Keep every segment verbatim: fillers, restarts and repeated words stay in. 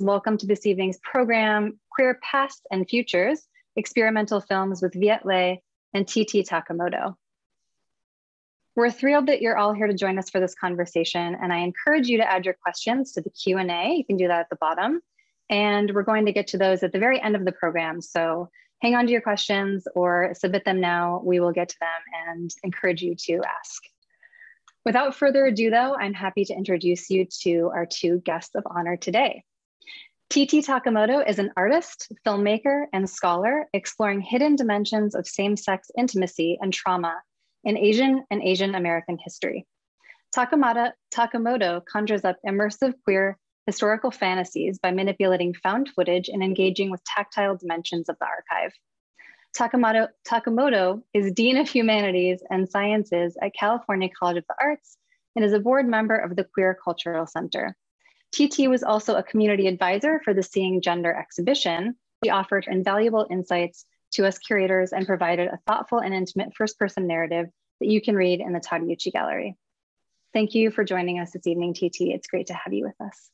Welcome to this evening's program, Queer Past and Futures, Experimental Films with Việt Lê and T T Takemoto. We're thrilled that you're all here to join us for this conversation, and I encourage you to add your questions to the Q and A. You can do that at the bottom, and we're going to get to those at the very end of the program. So hang on to your questions or submit them now. We will get to them and encourage you to ask. Without further ado, though, I'm happy to introduce you to our two guests of honor today. T T Takemoto is an artist, filmmaker, and scholar exploring hidden dimensions of same-sex intimacy and trauma in Asian and Asian American history. Takemoto, Takemoto conjures up immersive queer historical fantasies by manipulating found footage and engaging with tactile dimensions of the archive. Takemoto, Takemoto is Dean of Humanities and Sciences at California College of the Arts and is a board member of the Queer Cultural Center. T T was also a community advisor for the Seeing Gender exhibition. He offered invaluable insights to us curators and provided a thoughtful and intimate first-person narrative that you can read in the Tadayuchi Gallery. Thank you for joining us this evening, T T. It's great to have you with us.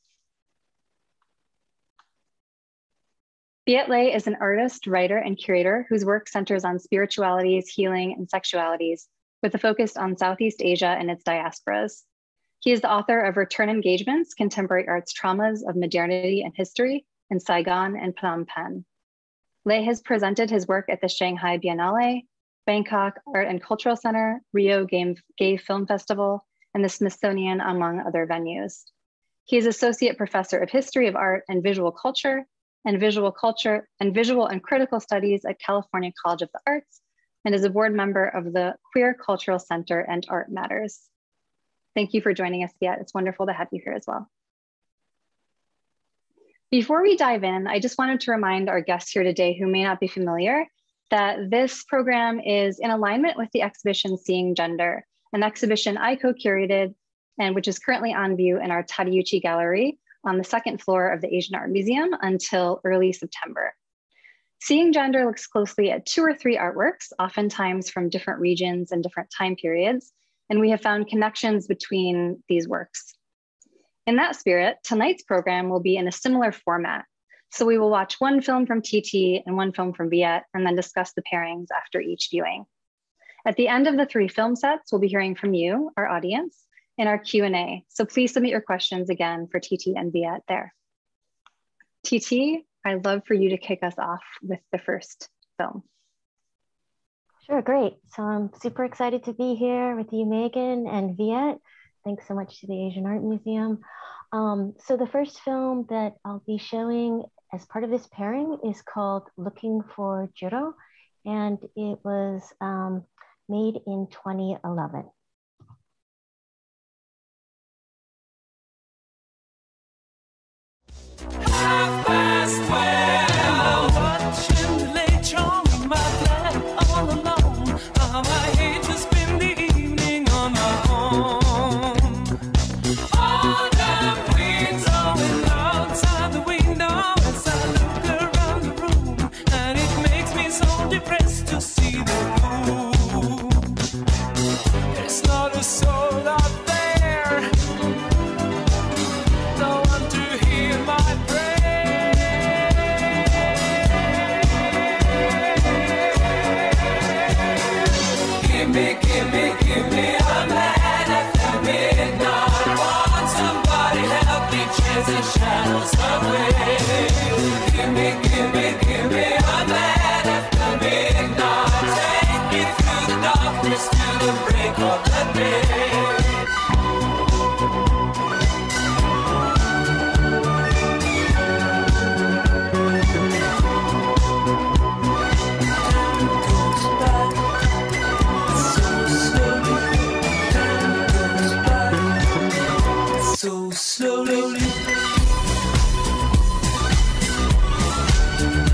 Việt Lê is an artist, writer, and curator whose work centers on spiritualities, healing, and sexualities, with a focus on Southeast Asia and its diasporas. He is the author of Return Engagements, Contemporary Arts Traumas of Modernity and History in Saigon and Phnom Penh. Lê has presented his work at the Shanghai Biennale, Bangkok Art and Cultural Center, Rio Gay Film Festival, and the Smithsonian, among other venues. He is Associate Professor of History of Art and Visual Culture and Visual Culture and Visual and Critical Studies at California College of the Arts, and is a board member of the Queer Cultural Center and Art Matters. Thank you for joining us, Viet. It's wonderful to have you here as well. Before we dive in, I just wanted to remind our guests here today who may not be familiar that this program is in alignment with the exhibition Seeing Gender, an exhibition I co-curated and which is currently on view in our Tadayuchi Gallery on the second floor of the Asian Art Museum until early September. Seeing Gender looks closely at two or three artworks, oftentimes from different regions and different time periods, and we have found connections between these works. In that spirit, tonight's program will be in a similar format. So we will watch one film from T T and one film from Viet, and then discuss the pairings after each viewing. At the end of the three film sets, we'll be hearing from you, our audience, in our Q and A. So please submit your questions again for T T and Viet there. T T, I'd love for you to kick us off with the first film. Sure, great. So I'm super excited to be here with you, Megan and Viet. Thanks so much to the Asian Art Museum. Um, so the first film that I'll be showing as part of this pairing is called Looking for Jiro, and it was um, made in twenty eleven. Half past twelve, watching late on my flat all alone. How I hate to spend the evening on my own. Autumn winds blowing outside the window as I look around the room, and it makes me so depressed to see the moon. There's not a soul out there, no one to hear my prayer. Give me, give me, give me a man after midnight. Want somebody help me chase the shadows away. Give me, give me, give me a man after midnight. Take me through the darkness to the break of the day. So slowly.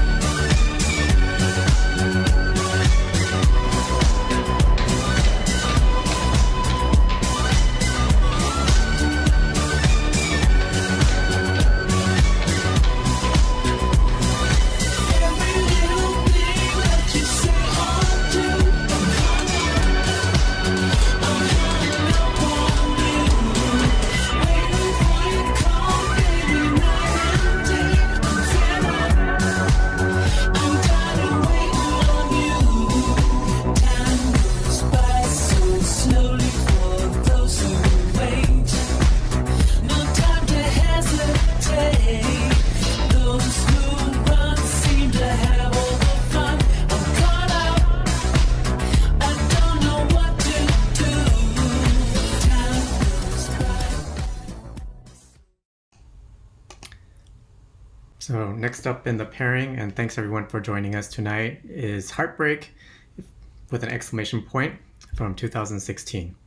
So next up in the pairing, and thanks everyone for joining us tonight, is Heartbreak with an exclamation point from two thousand sixteen.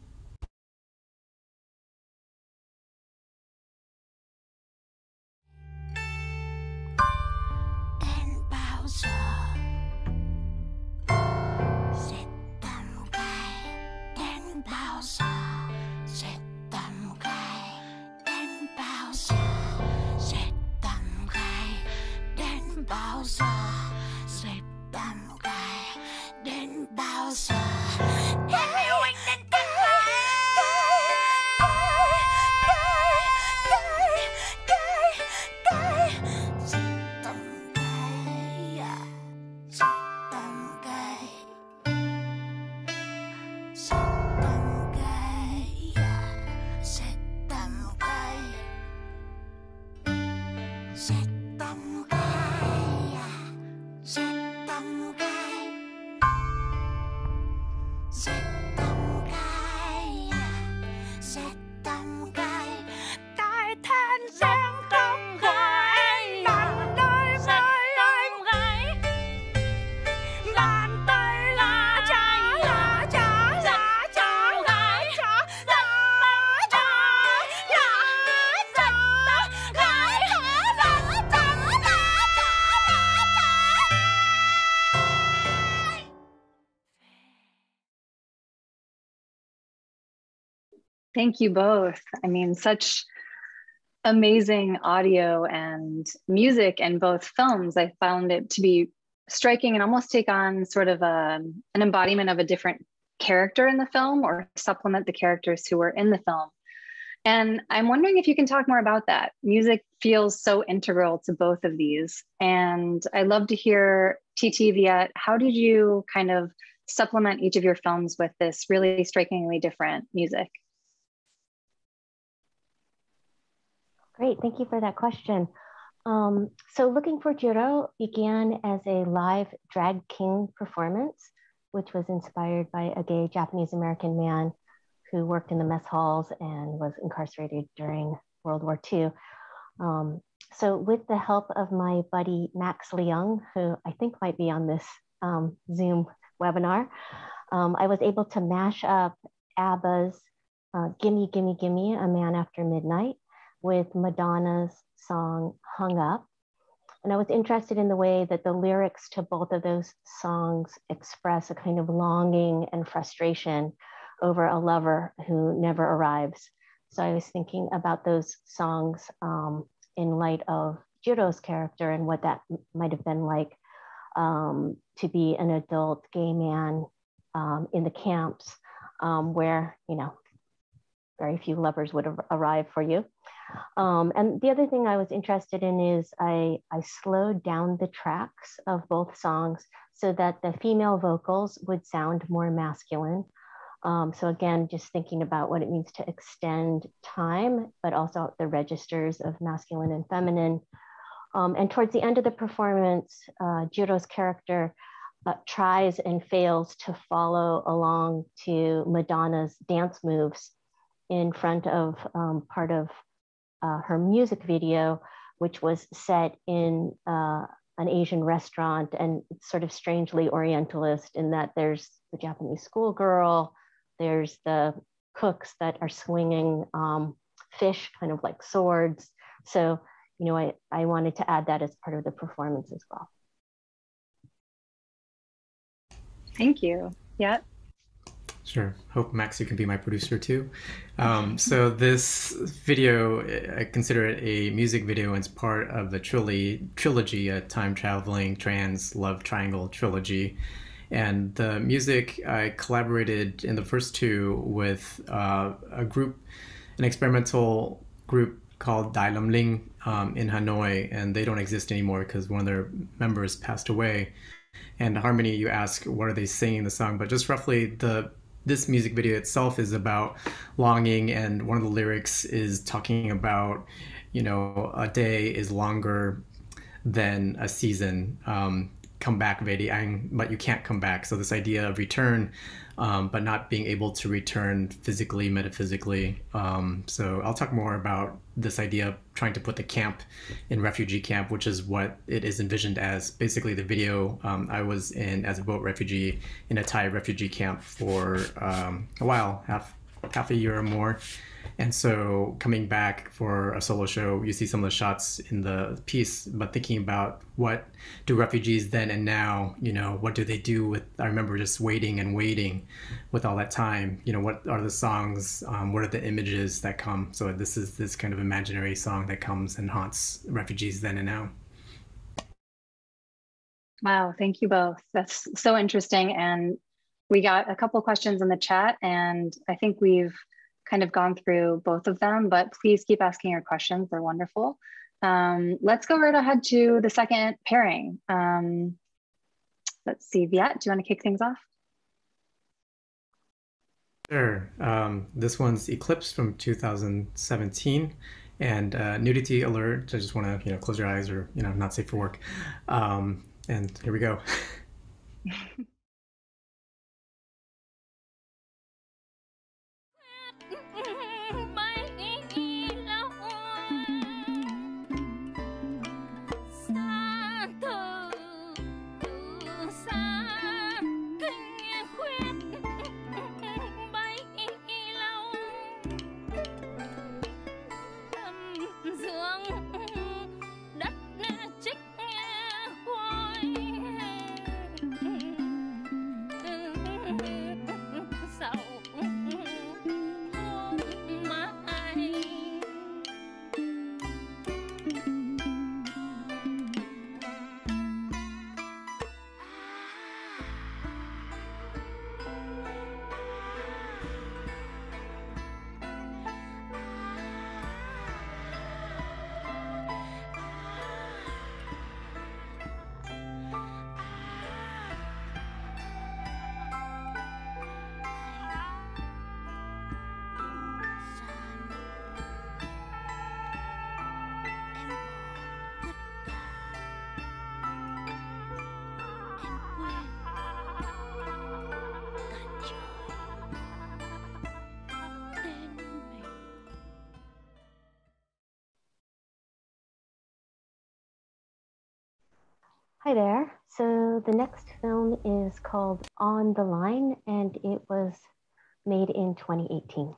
Thank you both. I mean, such amazing audio and music in both films. I found it to be striking and almost take on sort of a, an embodiment of a different character in the film or supplement the characters who were in the film. And I'm wondering if you can talk more about that. Music feels so integral to both of these. And I'd love to hear, T T, Viet, how did you kind of supplement each of your films with this really strikingly different music? Great, thank you for that question. Um, so Looking for Jiro began as a live drag king performance, which was inspired by a gay Japanese-American man who worked in the mess halls and was incarcerated during World War Two. Um, so with the help of my buddy Max Leung, who I think might be on this um, Zoom webinar, um, I was able to mash up ABBA's uh, Gimme, Gimme, Gimme, A Man After Midnight, with Madonna's song Hung Up. And I was interested in the way that the lyrics to both of those songs express a kind of longing and frustration over a lover who never arrives. So I was thinking about those songs um, in light of Jiro's character and what that might have been like um, to be an adult gay man um, in the camps um, where, you know, very few lovers would arrive for you. Um, and the other thing I was interested in is I, I slowed down the tracks of both songs so that the female vocals would sound more masculine. Um, so again, just thinking about what it means to extend time, but also the registers of masculine and feminine. Um, and towards the end of the performance, uh, Jiro's character uh, tries and fails to follow along to Madonna's dance moves in front of um, part of uh, her music video, which was set in uh, an Asian restaurant, and it's sort of strangely Orientalist in that there's the Japanese schoolgirl, there's the cooks that are swinging um, fish, kind of like swords. So, you know, I, I wanted to add that as part of the performance as well. Thank you. Yeah. Sure. Hope, Max, you can be my producer too. Um, so this video, I consider it a music video. It's part of the trilogy, trilogy, a time-traveling trans love triangle trilogy. And the music, I collaborated in the first two with uh, a group, an experimental group called Dai Lam Ling um, in Hanoi, and they don't exist anymore because one of their members passed away. And Harmony, you ask, what are they singing the song? But just roughly, the this music video itself is about longing, and one of the lyrics is talking about, you know, a day is longer than a season, um, come back Vediang, but you can't come back. So this idea of return, um, but not being able to return physically, metaphysically. Um, so I'll talk more about this idea of trying to put the camp in refugee camp, which is what it is envisioned as. Basically, the video um, I was in as a boat refugee in a Thai refugee camp for um, a while, half half a year or more. And so coming back for a solo show, you see some of the shots in the piece, but thinking about what do refugees then and now, you know, what do they do with, I remember just waiting and waiting with all that time, you know, what are the songs, um, what are the images that come? So this is this kind of imaginary song that comes and haunts refugees then and now. Wow, thank you both. That's so interesting. And we got a couple questions in the chat, and I think we've kind of gone through both of them, but please keep asking your questions. They're wonderful. Um, let's go right ahead to the second pairing. Um, let's see, Viet, do you want to kick things off? Sure. Um, this one's Eclipse from two thousand seventeen, and uh, nudity alert. I just want to, you know, close your eyes or, you know, not safe for work. Um, and here we go. Hi there. So the next film is called On the Line, and it was made in twenty eighteen.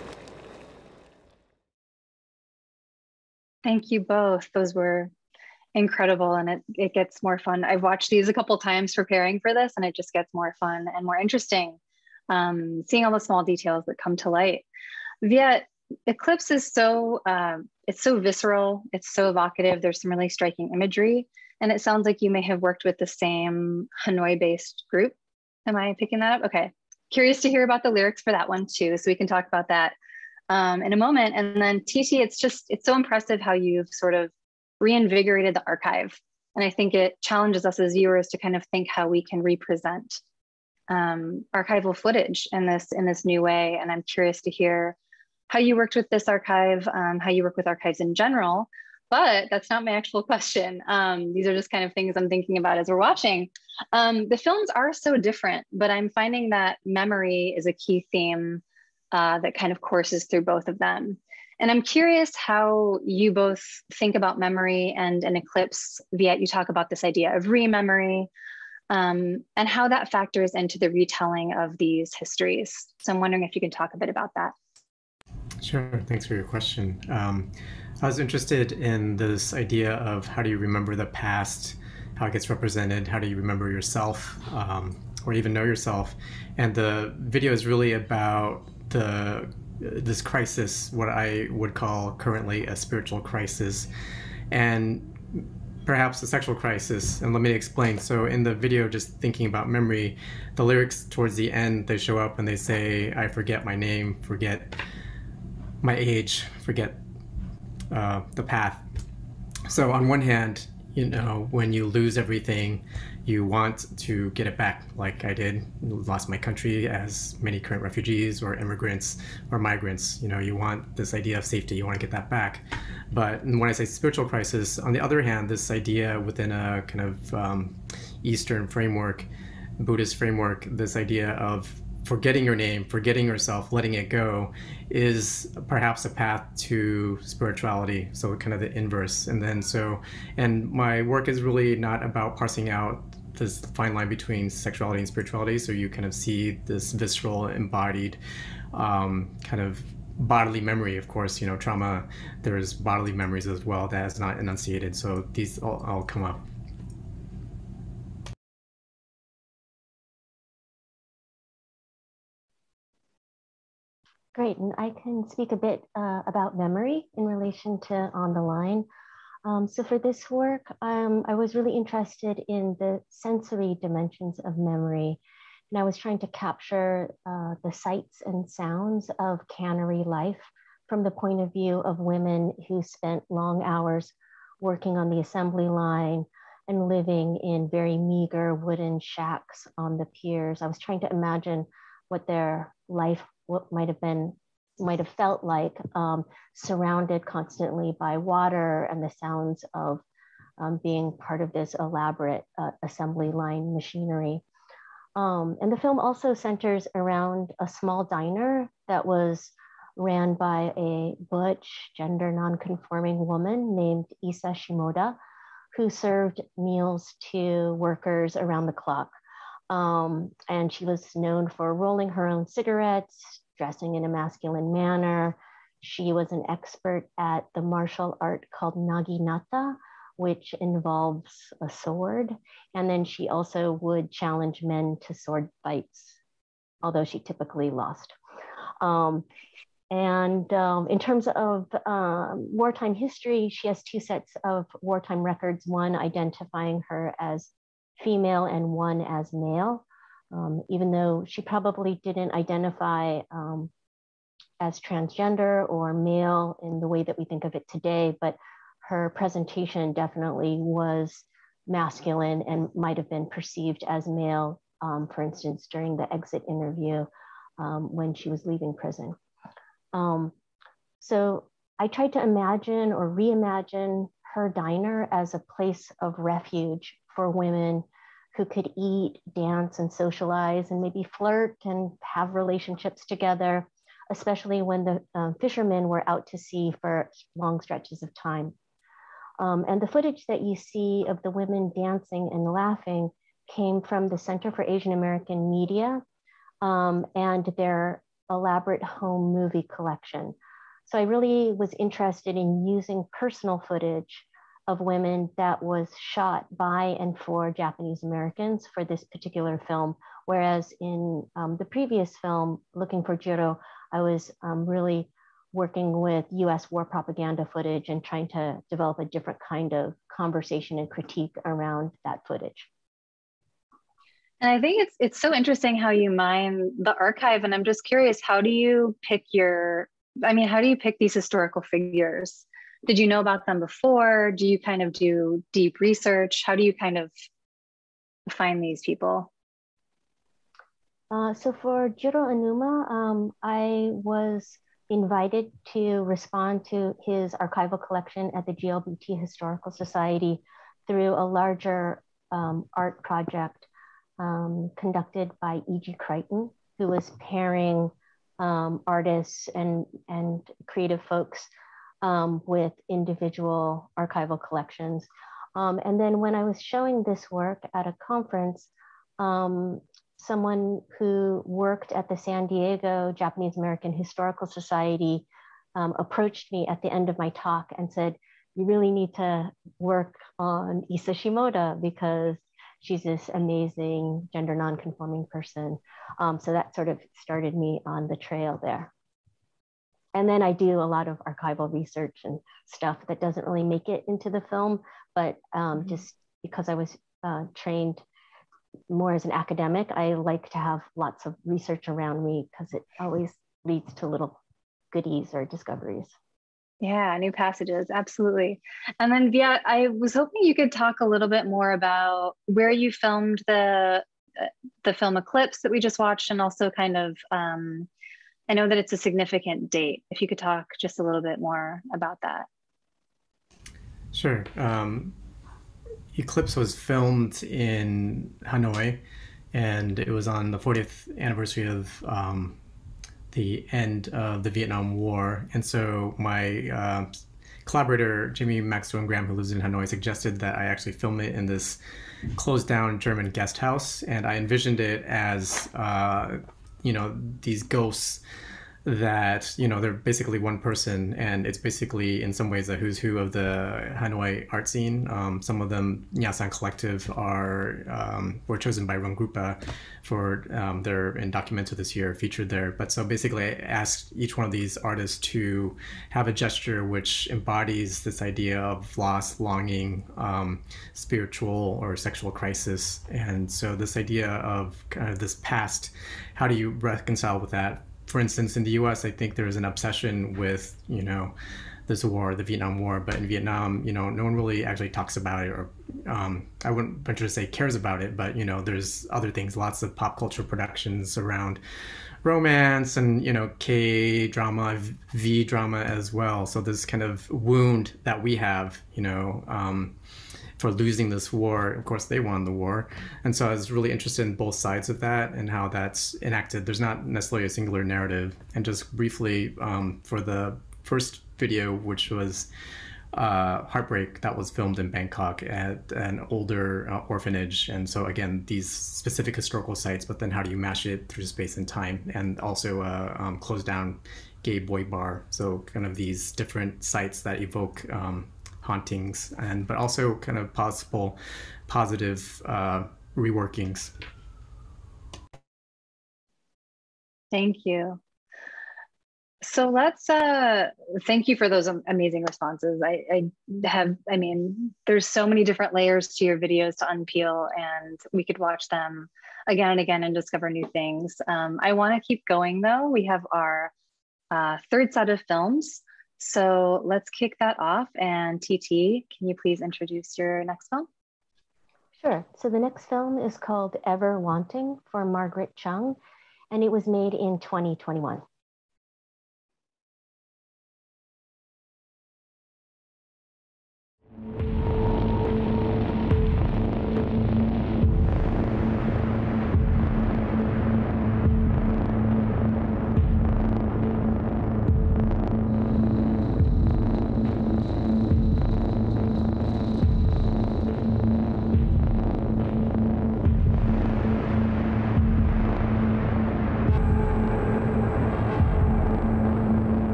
Thank you both. Those were incredible, and it, it gets more fun. I've watched these a couple times preparing for this, and it just gets more fun and more interesting, um, seeing all the small details that come to light. Viet, Eclipse is so, um, it's so visceral, it's so evocative, there's some really striking imagery, and it sounds like you may have worked with the same Hanoi-based group. Am I picking that up? Okay. Curious to hear about the lyrics for that one too, so we can talk about that um, in a moment. And then T T, it's just, it's so impressive how you've sort of reinvigorated the archive. And I think it challenges us as viewers to kind of think how we can represent um, archival footage in this, in this new way. And I'm curious to hear how you worked with this archive, um, how you work with archives in general, but that's not my actual question. Um, these are just kind of things I'm thinking about as we're watching. Um, the films are so different, but I'm finding that memory is a key theme uh, that kind of courses through both of them. And I'm curious how you both think about memory, and in Eclipse, Viet, you talk about this idea of rememory, um, and how that factors into the retelling of these histories. So I'm wondering if you can talk a bit about that. Sure, thanks for your question. Um, I was interested in this idea of how do you remember the past, how it gets represented, how do you remember yourself, um, or even know yourself. And the video is really about the this crisis, what I would call currently a spiritual crisis, and perhaps a sexual crisis. And let me explain. So in the video, just thinking about memory, the lyrics towards the end, they show up and they say, I forget my name, forget my age, forget uh, the path. So on one hand, you know, when you lose everything, you want to get it back, like I did, lost my country, as many current refugees or immigrants or migrants. You know, you want this idea of safety, you want to get that back. But when I say spiritual crisis, on the other hand, this idea within a kind of um, Eastern framework, Buddhist framework, this idea of forgetting your name, forgetting yourself, letting it go, is perhaps a path to spirituality. So kind of the inverse. And then so, and my work is really not about parsing out this fine line between sexuality and spirituality. So you kind of see this visceral, embodied, um, kind of bodily memory. Of course, you know, trauma, there's bodily memories as well that is not enunciated. So these all, all come up. Great, and I can speak a bit uh, about memory in relation to On the Line. Um, so for this work, um, I was really interested in the sensory dimensions of memory. And I was trying to capture uh, the sights and sounds of cannery life from the point of view of women who spent long hours working on the assembly line and living in very meager wooden shacks on the piers. I was trying to imagine what their life what might have been, might have felt like, um, surrounded constantly by water and the sounds of um, being part of this elaborate uh, assembly line machinery. Um, and the film also centers around a small diner that was ran by a butch, gender non-conforming woman named Isa Shimoda, who served meals to workers around the clock. Um, and she was known for rolling her own cigarettes, dressing in a masculine manner. She was an expert at the martial art called naginata, which involves a sword. And then she also would challenge men to sword fights, although she typically lost. Um, and um, in terms of uh, wartime history, she has two sets of wartime records, one identifying her as female and one as male, um, even though she probably didn't identify um, as transgender or male in the way that we think of it today, but her presentation definitely was masculine and might have been perceived as male, um, for instance, during the exit interview um, when she was leaving prison. Um, so I tried to imagine or reimagine her diner as a place of refuge for women who could eat, dance, and socialize, and maybe flirt and have relationships together, especially when the um, fishermen were out to sea for long stretches of time. Um, and the footage that you see of the women dancing and laughing came from the Center for Asian American Media um, and their elaborate home movie collection. So I really was interested in using personal footage of women that was shot by and for Japanese Americans for this particular film. Whereas in um, the previous film, Looking for Jiro, I was um, really working with U S war propaganda footage and trying to develop a different kind of conversation and critique around that footage. And I think it's it's so interesting how you mine the archive. And I'm just curious, how do you pick your, I mean, how do you pick these historical figures? Did you know about them before? Do you kind of do deep research? How do you kind of find these people? Uh, so for Jiro Onuma, um, I was invited to respond to his archival collection at the G L B T Historical Society through a larger um, art project um, conducted by E G Crichton, who was pairing um, artists and, and creative folks um, with individual archival collections. Um, and then when I was showing this work at a conference, um, someone who worked at the San Diego Japanese American Historical Society um, approached me at the end of my talk and said, you really need to work on Issa Shimoda because she's this amazing gender nonconforming person. Um, so that sort of started me on the trail there. And then I do a lot of archival research and stuff that doesn't really make it into the film, but um, mm-hmm. just because I was uh, trained more as an academic, I like to have lots of research around me because it always leads to little goodies or discoveries. Yeah, new passages, absolutely. And then Viet, I was hoping you could talk a little bit more about where you filmed the the film Eclipse that we just watched, and also kind of, um, I know that it's a significant date. If you could talk just a little bit more about that. Sure. Um, Eclipse was filmed in Hanoi, and it was on the fortieth anniversary of um, the end of the Vietnam War. And so my uh, collaborator, Jamie Maxwell Graham, who lives in Hanoi, suggested that I actually film it in this closed down German guest house. And I envisioned it as, uh, you know, these ghosts that, you know, they're basically one person, and it's basically in some ways a who's who of the Hanoi art scene. Um, some of them, Nyasan Collective, are um, were chosen by Rungrupa for um, their in Documento this year, featured there. But so basically I asked each one of these artists to have a gesture which embodies this idea of loss, longing, um, spiritual or sexual crisis. And so this idea of kind of this past, how do you reconcile with that? For instance, in the U S, I think there is an obsession with, you know, this war, the Vietnam War, but in Vietnam, you know, no one really actually talks about it, or um, I wouldn't venture to say cares about it, but, you know, there's other things, lots of pop culture productions around romance and, you know, K drama, V drama as well. So this kind of wound that we have, you know, um, for losing this war. Of course, they won the war. And so I was really interested in both sides of that and how that's enacted. There's not necessarily a singular narrative. And just briefly, um, for the first video, which was uh, Heartbreak, that was filmed in Bangkok at an older uh, orphanage. And so again, these specific historical sites, but then how do you mash it through space and time? And also a um, closed down gay boy bar. So kind of these different sites that evoke um, hauntings, and but also kind of possible positive uh, reworkings. Thank you. So let's uh, thank you for those amazing responses. I, I have, I mean, there's so many different layers to your videos to unpeel, and we could watch them again and again and discover new things. Um, I want to keep going though. We have our uh, third set of films. So let's kick that off. And T T, can you please introduce your next film? Sure. So the next film is called Ever Wanting for Margaret Chung, and it was made in twenty twenty-one.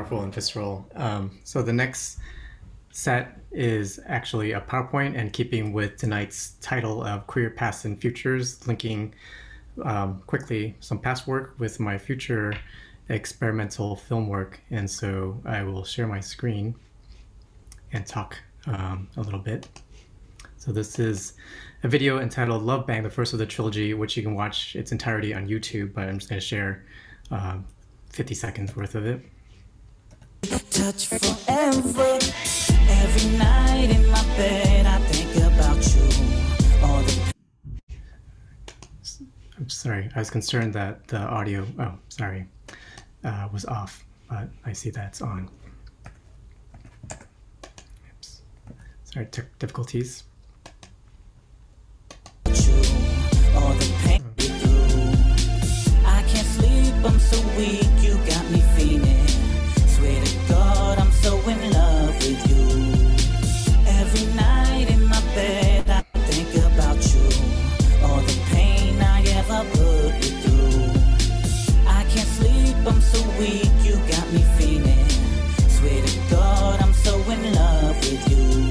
powerful and visceral. Um, so the next set is actually a PowerPoint, and keeping with tonight's title of Queer Past and Futures, linking um, quickly some past work with my future experimental film work. And so I will share my screen and talk um, a little bit. So this is a video entitled Love Bang, the first of the trilogy, which you can watch its entirety on YouTube, but I'm just going to share uh, fifty seconds worth of it. Touch forever. Every night in my bed I think about you. All the... I'm sorry, I was concerned that the audio, oh, sorry, uh, was off, but I see that it's on. Oops. Sorry, tech difficulties. All the pain you through. I can't sleep, I'm so weak, you got me feeling. Swear to God, I'm so in love with you. Every night in my bed, I think about you. All the pain I ever put you through. I can't sleep, I'm so weak, you got me feeling. Swear to God, I'm so in love with you.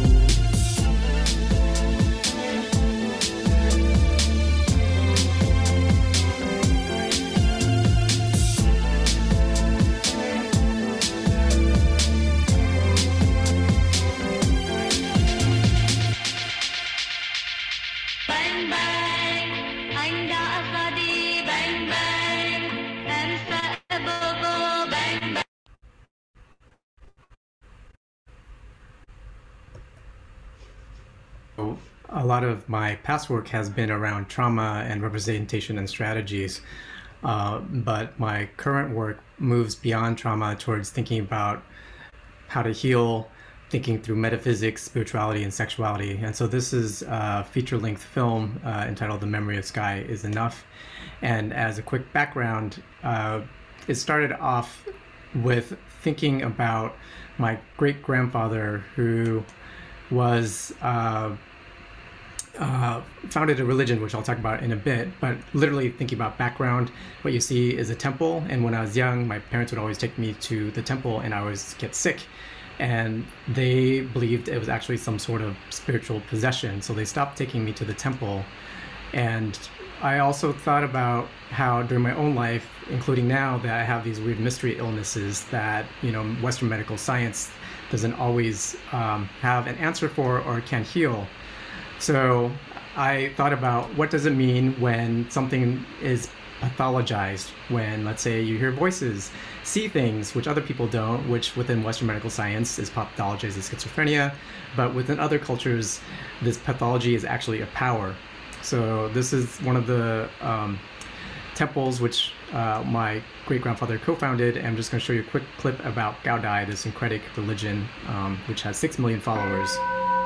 A lot of my past work has been around trauma and representation and strategies, uh, but my current work moves beyond trauma towards thinking about how to heal, thinking through metaphysics, spirituality, and sexuality. And so this is a feature-length film uh, entitled The Memory of Sky is Enough. And as a quick background, uh, it started off with thinking about my great-grandfather who was uh, uh, founded a religion, which I'll talk about in a bit, but literally thinking about background, what you see is a temple. And when I was young, my parents would always take me to the temple and I would get sick. And they believed it was actually some sort of spiritual possession. So they stopped taking me to the temple. And I also thought about how during my own life, including now, that I have these weird mystery illnesses that, you know, Western medical science doesn't always um, have an answer for or can heal. So I thought about what does it mean when something is pathologized, when, let's say, you hear voices, see things which other people don't, which within Western medical science is pathologized as schizophrenia, but within other cultures, this pathology is actually a power. So this is one of the um, temples which uh, my great-grandfather co-founded, and I'm just going to show you a quick clip about Cao Dai, this syncretic religion, um, which has six million followers,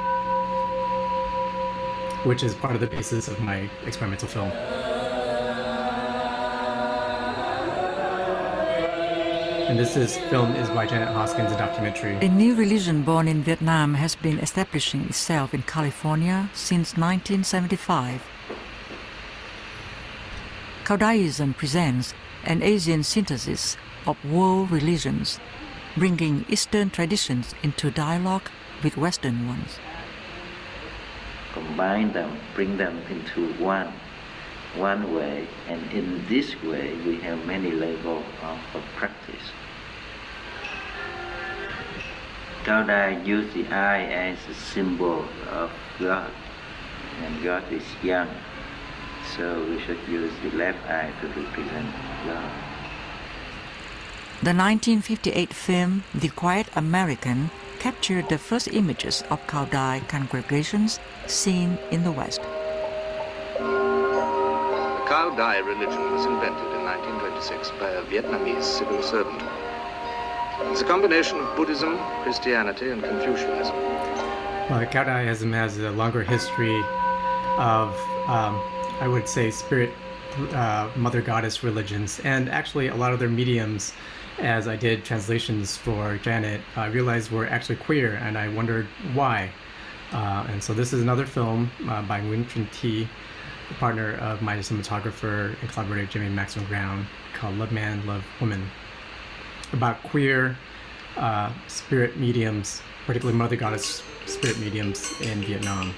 which is part of the basis of my experimental film. And this is film is by Janet Hoskins, a documentary. A new religion born in Vietnam has been establishing itself in California since nineteen seventy-five. Cao Daism presents an Asian synthesis of world religions, bringing Eastern traditions into dialogue with Western ones. Combine them, bring them into one, one way, and in this way we have many levels of, of practice. Cao Dai used the eye as a symbol of God, and God is young, so we should use the left eye to represent God. The nineteen fifty-eight film The Quiet American captured the first images of Cao Dai congregations seen in the West. The Cao Dai religion was invented in nineteen twenty-six by a Vietnamese civil servant. It's a combination of Buddhism, Christianity, and Confucianism. Well, Cao Daism has a longer history of, um, I would say, spirit, uh, mother goddess religions, and actually a lot of their mediums, as I did translations for Janet, I realized were actually queer, and I wondered why. Uh, and so this is another film uh, by Nguyen Trinh Thi, a partner of my cinematographer and collaborator Jimmy Maxwell Brown, called Love Man, Love Woman, about queer uh, spirit mediums, particularly Mother Goddess spirit mediums in Vietnam.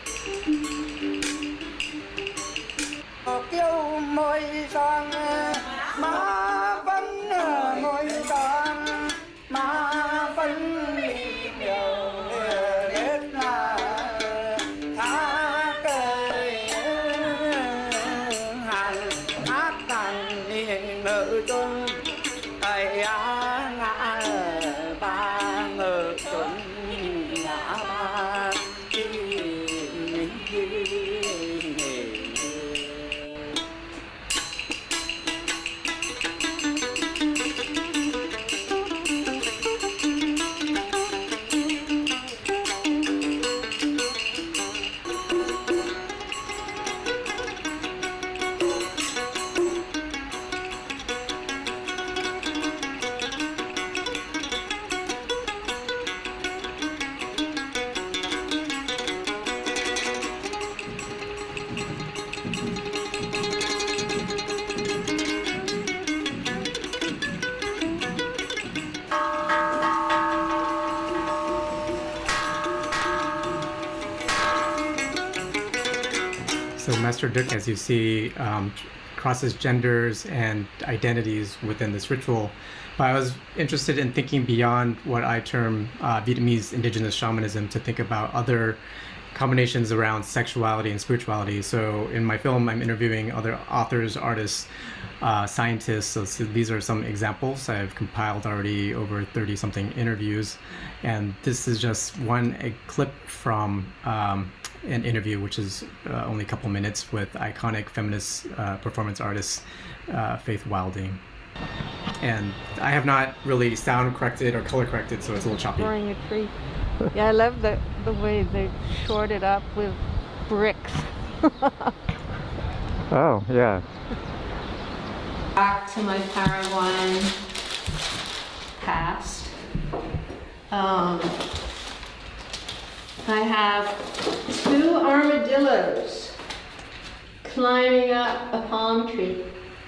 So Master Duc, as you see, um, crosses genders and identities within this ritual. But I was interested in thinking beyond what I term uh, Vietnamese indigenous shamanism to think about other combinations around sexuality and spirituality. So in my film, I'm interviewing other authors, artists, uh, scientists. So, so these are some examples. I've compiled already over thirty something interviews. And this is just one a clip from um, an interview, which is uh, only a couple minutes, with iconic feminist uh, performance artist uh, Faith Wilding. And I have not really sound corrected or color corrected, so it's a little choppy. Destroying a tree. Yeah, I love the, the way they shored it up with bricks. Oh, yeah. Back to my Paraguayan past. Um, I have two armadillos climbing up a palm tree.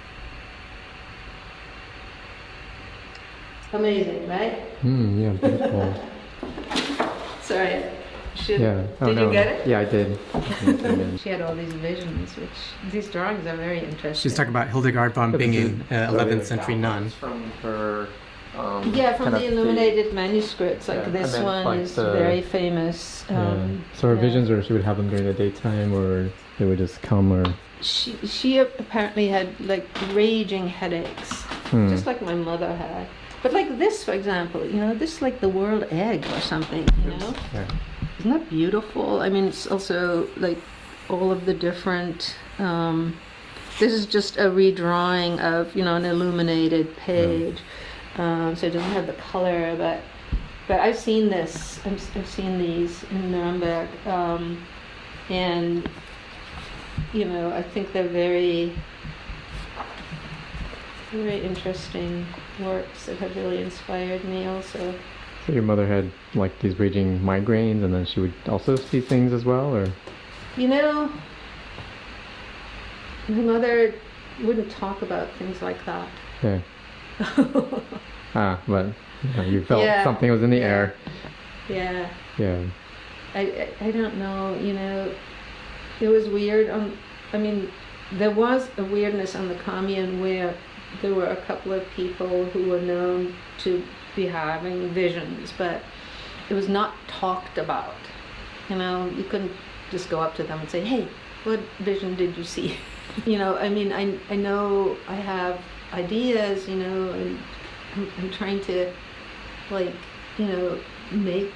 Amazing, right? Mm, yeah, beautiful. Sorry. Should, Yeah. Oh, did no. you get it? Yeah, I did. She had all these visions, which these drawings are very interesting. She's talking about Hildegard von Bingen, uh, eleventh century nun. From her, um, Yeah, from kind the of illuminated manuscripts, like Yeah, this I meant, one like, is the- very famous. Um, Yeah. So her yeah. visions, or she would have them during the daytime, or they would just come, or... She she apparently had like raging headaches, Hmm. just like my mother had. But like this, for example, you know, this is like the world egg or something, you know? Yeah. Isn't that beautiful? I mean, it's also like all of the different, um, this is just a redrawing of, you know, an illuminated page. Um, so it doesn't have the color, but but I've seen this, I've, I've seen these in Nuremberg. Um, and, you know, I think they're very, very interesting works that have really inspired me also. So your mother had like these raging migraines, and then she would also see things as well, or? You know, my mother wouldn't talk about things like that. Yeah. Ah, but you, know, you felt Yeah. something was in the Yeah. air. Yeah, Yeah. I, I, I don't know, you know, it was weird. On, I mean, there was a weirdness on the commune where there were a couple of people who were known to be having visions, but it was not talked about. You know, you couldn't just go up to them and say, hey, what vision did you see? You know, I mean, I, I know I have ideas, you know, and I'm, I'm trying to, like, you know, make,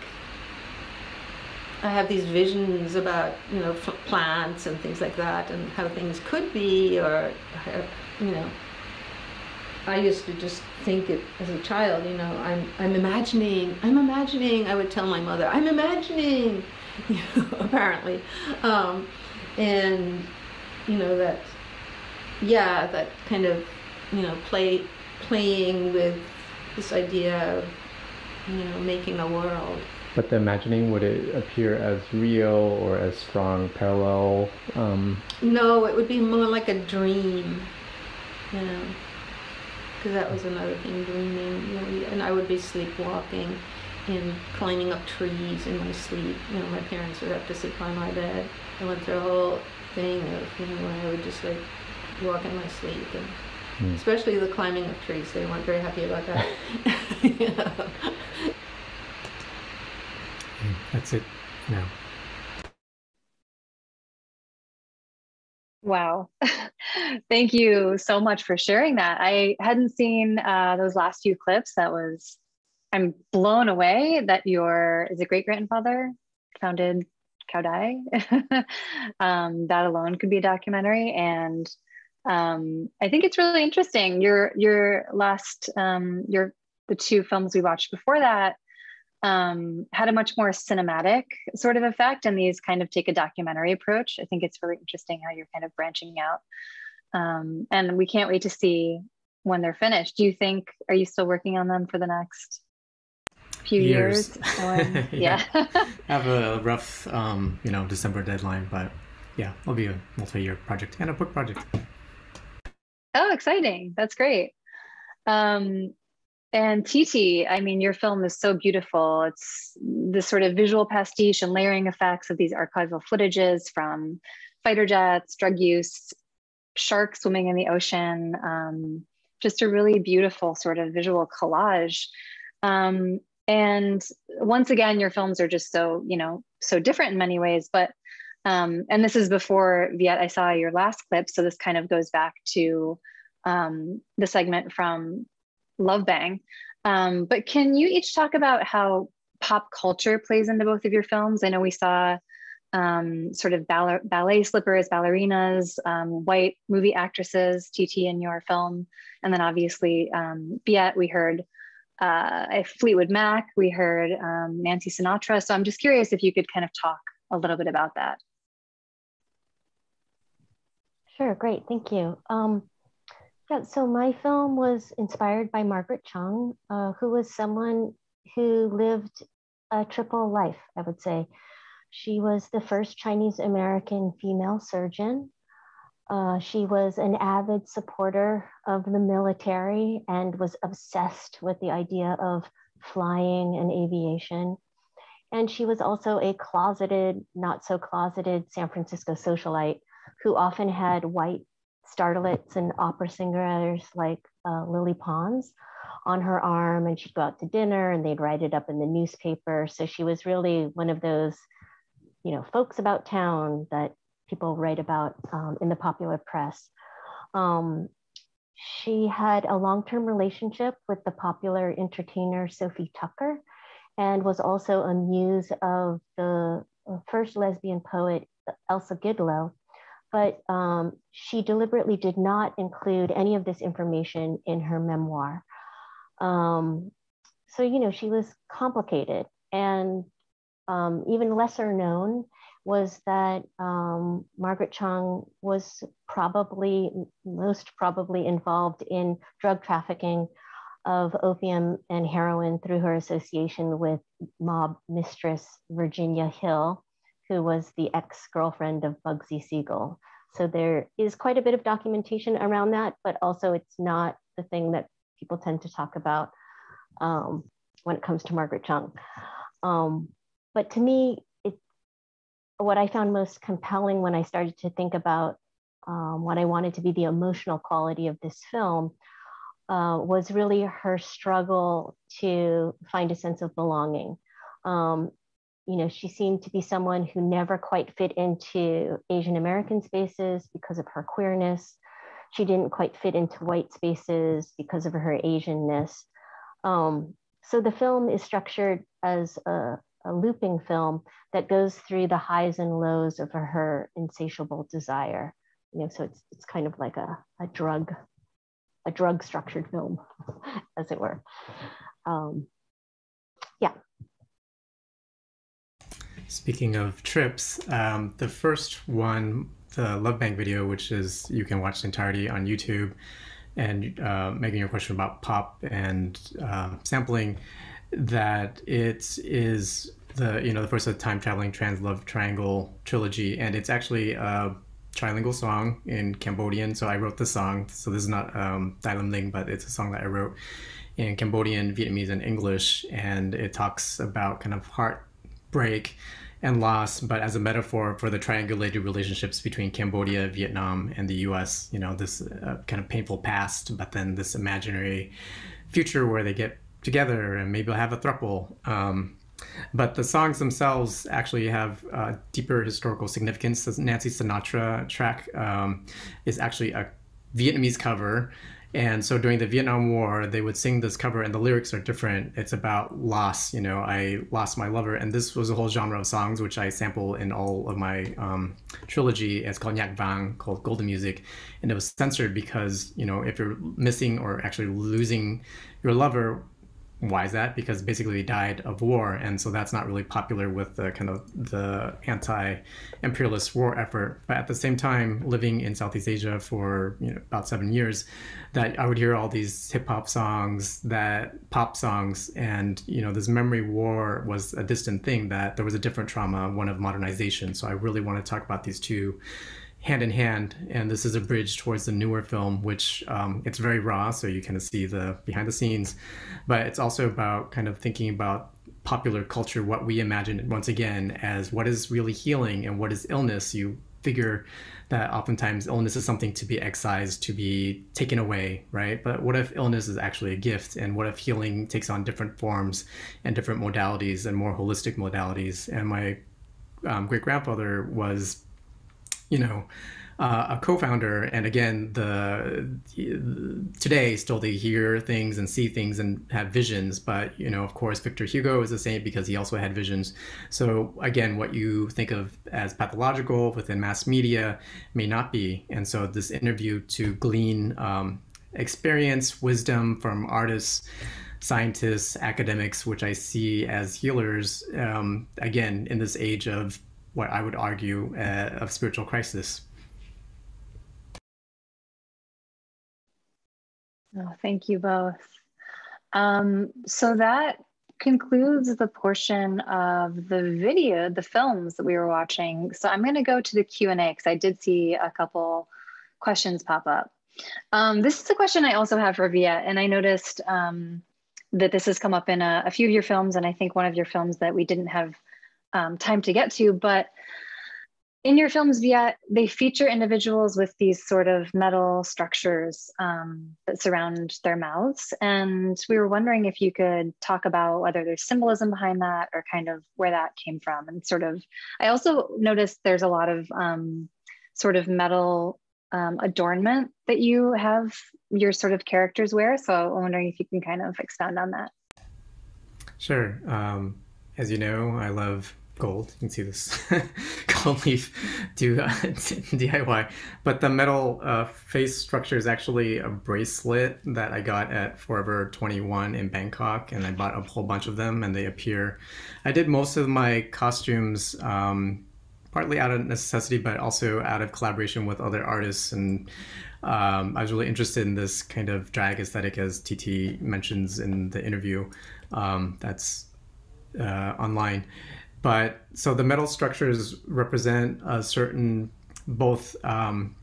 I have these visions about, you know, f- plants and things like that, and how things could be, or, how, you know, I used to just think it as a child, you know, I'm, I'm imagining, I'm imagining, I would tell my mother, I'm imagining, you know, apparently. Um, and, you know, that, yeah, that kind of, you know, play, playing with this idea of, you know, making a world. But the imagining, would it appear as real or as strong parallel? Um... No, it would be more like a dream, you know. because that was another thing, dreaming, you know, and I would be sleepwalking and climbing up trees in my sleep. You know, my parents would have to sit by my bed. I went through a whole thing of, you know, where I would just like walk in my sleep, and mm. especially the climbing of trees. They weren't very happy about that. Yeah. That's it now. Wow. Thank you so much for sharing that. I hadn't seen uh, those last few clips. That was, I'm blown away that your, is it great-grandfather founded Khao Dai? um, that alone could be a documentary. And um, I think it's really interesting. Your, your last, um, your, the two films we watched before that um, had a much more cinematic sort of effect, and these kind of take a documentary approach. I think it's really interesting how you're kind of branching out. Um, and we can't wait to see when they're finished. Do you think, are you still working on them for the next few years? years? Or, yeah. yeah. I have a rough, um, you know, December deadline, but yeah, it'll be a multi-year project and a book project. Oh, exciting. That's great. Um, And Titi, I mean, your film is so beautiful. It's this sort of visual pastiche and layering effects of these archival footages from fighter jets, drug use, sharks swimming in the ocean, um, just a really beautiful sort of visual collage. Um, and once again, your films are just so, you know, so different in many ways. But, um, and this is before, Viet, I saw your last clip. So this kind of goes back to um, the segment from Love Bang. Um, but can you each talk about how pop culture plays into both of your films? I know we saw um, sort of ballet, ballet slippers, ballerinas, um, white movie actresses, T T in your film. And then obviously, um, Viet, we heard uh, Fleetwood Mac, we heard um, Nancy Sinatra. So I'm just curious if you could kind of talk a little bit about that. Sure, great, thank you. Um, Yeah, so my film was inspired by Margaret Chung, uh, who was someone who lived a triple life, I would say. She was the first Chinese American female surgeon. Uh, she was an avid supporter of the military and was obsessed with the idea of flying and aviation. And she was also a closeted, not so closeted San Francisco socialite who often had white starlets and opera singers like uh, Lily Pons on her arm, and she'd go out to dinner and they'd write it up in the newspaper. So she was really one of those, you know, folks about town that people write about um, in the popular press. Um, she had a long-term relationship with the popular entertainer Sophie Tucker, and was also a muse of the first lesbian poet Elsa Gidlow. But um, she deliberately did not include any of this information in her memoir. Um, so, you know, she was complicated. And um, even lesser known was that um, Margaret Chung was probably, most probably involved in drug trafficking of opium and heroin through her association with mob mistress Virginia Hill, who was the ex-girlfriend of Bugsy Siegel. So there is quite a bit of documentation around that, but also it's not the thing that people tend to talk about um, when it comes to Margaret Chung. Um, but to me, it, what I found most compelling when I started to think about um, what I wanted to be the emotional quality of this film uh, was really her struggle to find a sense of belonging. Um, You know, she seemed to be someone who never quite fit into Asian American spaces because of her queerness. She didn't quite fit into white spaces because of her Asianness. Um, so the film is structured as a, a looping film that goes through the highs and lows of her insatiable desire. You know, so it's it's kind of like a, a drug, a drug structured film, as it were. Um, yeah. Speaking of trips, um, the first one, the Love Bank video, which is, you can watch the entirety on YouTube, and uh, making your question about pop and uh, sampling, that it is the, you know, the first of the time traveling trans love triangle trilogy, and it's actually a trilingual song in Cambodian. So I wrote the song. So this is not um, Dai Lam Ling, but it's a song that I wrote in Cambodian, Vietnamese, and English. And it talks about kind of heartbreak and loss, but as a metaphor for the triangulated relationships between Cambodia, Vietnam, and the U S. You know, this uh, kind of painful past, but then this imaginary future where they get together and maybe they'll have a throuple. Um, but the songs themselves actually have uh, deeper historical significance. The Nancy Sinatra track um, is actually a Vietnamese cover. And so during the Vietnam War, they would sing this cover and the lyrics are different. It's about loss, you know, I lost my lover. And this was a whole genre of songs, which I sample in all of my um, trilogy. It's called Nhạc Vàng, called Golden Music. And it was censored because, you know, if you're missing or actually losing your lover, why is that? Because basically they died of war. And so that's not really popular with the kind of the anti-imperialist war effort. But at the same time, living in Southeast Asia for, you know, about seven years, that I would hear all these hip hop songs, that pop songs, and, you know, this memory war was a distant thing, that there was a different trauma, one of modernization. So I really want to talk about these two hand in hand, and this is a bridge towards the newer film, which um, it's very raw, so you kind of see the behind the scenes, but it's also about kind of thinking about popular culture, what we imagine once again as what is really healing and what is illness. You figure that oftentimes illness is something to be excised, to be taken away, right? But what if illness is actually a gift, and what if healing takes on different forms and different modalities and more holistic modalities? And my um, great-grandfather was, you know, uh, a co-founder, and again, the today still they hear things and see things and have visions, but, you know, of course, Victor Hugo is the same because he also had visions. So again, what you think of as pathological within mass media may not be. And so this interview to glean um, experience, wisdom from artists, scientists, academics, which I see as healers, um, again, in this age of what I would argue uh, of spiritual crisis. Oh, thank you both. Um, so that concludes the portion of the video, the films that we were watching. So I'm going to go to the Q and A because I did see a couple questions pop up. Um, this is a question I also have for Viet, and I noticed um, that this has come up in a, a few of your films, and I think one of your films that we didn't have Um, time to get to, but in your films, Viet, they feature individuals with these sort of metal structures um, that surround their mouths. And we were wondering if you could talk about whether there's symbolism behind that or kind of where that came from. And sort of, I also noticed there's a lot of um, sort of metal um, adornment that you have your sort of characters wear. So I'm wondering if you can kind of expound on that. Sure. Um, as you know, I love gold. You can see this gold leaf do uh, D I Y. But the metal uh, face structure is actually a bracelet that I got at Forever twenty-one in Bangkok, and I bought a whole bunch of them, and they appear. I did most of my costumes um, partly out of necessity, but also out of collaboration with other artists. And um, I was really interested in this kind of drag aesthetic, as T T mentions in the interview. Um, that's uh, online. But so the metal structures represent a certain both um,